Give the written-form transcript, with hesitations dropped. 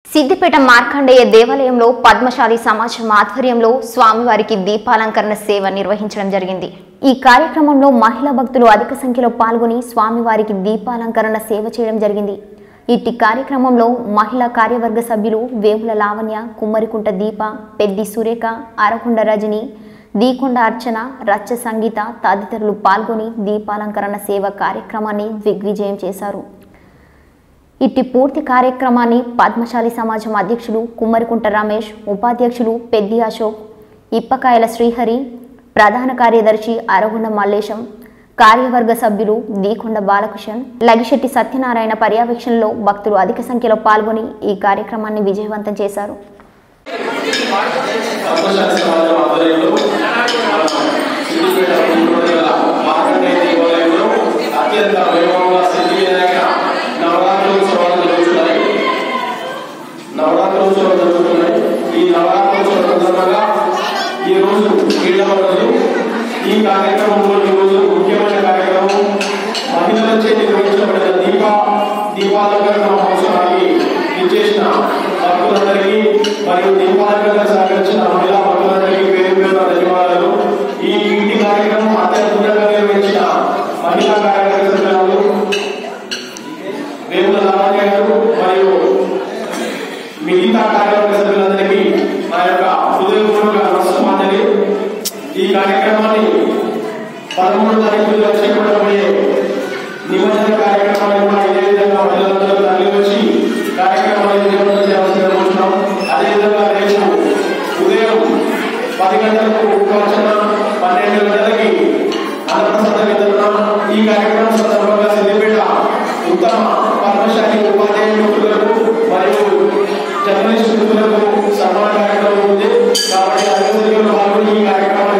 సిద్దిపేట మార్కండేయ దేవాలయంలో పద్మశాలి సమాజం ఆధ్వర్యంలో స్వామివారికి దీపాలంకరణ సేవ నిర్వహించడం జరిగింది. ఈ కార్యక్రమంలో మహిళా భక్తులు అధిక సంఖ్యలో పాల్గొని స్వామివారికి దీపాలంకరణ సేవ చేయడం జరిగింది. ఇట్టి కార్యక్రమంలో మహిళా కార్యవర్గ సభ్యులు వేముల లావణ్య, కుమ్మరికుంట దీప, పెద్ది సురేఖ, అరకొండ రజని, దీకొండ అర్చన, రచ్చ సంగీత తదితరులు పాల్గొని దీపాలంకరణ సేవ కార్యక్రమాన్ని దిగ్విజయం చేశారు. ఇట్టి పూర్తి కార్యక్రమాన్ని పద్మశాలి సమాజం అధ్యక్షులు కుమ్మరికుంట రమేష్, ఉపాధ్యక్షులు పెద్ది అశోక్, ఇప్పకాయల శ్రీహరి, ప్రధాన కార్యదర్శి అరగొండ మల్లేశం, కార్యవర్గ సభ్యులు దీకొండ బాలకృష్ణన్, లగిశెట్టి సత్యనారాయణ పర్యవేక్షణలో భక్తులు అధిక సంఖ్యలో పాల్గొని ఈ కార్యక్రమాన్ని విజయవంతం చేశారు. ఈ కార్యక్రమంలో ఈరోజు ముఖ్యమైన కార్యక్రమం మహిళలచే నిర్వహించబడిన దీపాలంకరణ మహోత్సవానికి ఇచ్చేసిన భక్తులందరికీ మరియు దీపాలంకరణ సహకరించిన మహిళా భక్తులందరికీ పేరు పేరున ధన్యవాదాలు. ఈ ఇంటి కార్యక్రమం అత్యద్భుతంగా నిర్వహించిన మహిళా కార్యవర్గ సభ్యులు వేముల లావణ్య గారు మరియు మిగతా కార్యవర్గ సభ్యులందరికీ నా యొక్క హృదయపూర్వక నమస్కారాలు. ఈ కార్యక్రమాన్ని 13వ తారీఖులో చేపట్టబోయే నిమజ్జన కార్యక్రమాన్ని కూడా ఇదే విధంగా మహిళలందరూ తరలి వచ్చి కార్యక్రమాన్ని విజయవంతం చేయాల్సిందిగా కోరుతున్నాం. అదేవిధంగా రేపు ఉదయం 10 గంటలకు ఉపవాసన, 12 గంటలకి అన్నప్రసాద వితరణ. ఈ కార్యక్రమం సందర్భంగా సిద్దిపేట ఉత్తమ పద్మశాలి ఉపాధ్యాయ మిత్రులకు మరియు జర్నలిస్టు మిత్రులకు సన్మాన కార్యక్రమం ఉంది. కాబట్టి అధికారులు పాల్గొని ఈ కార్యక్రమాన్ని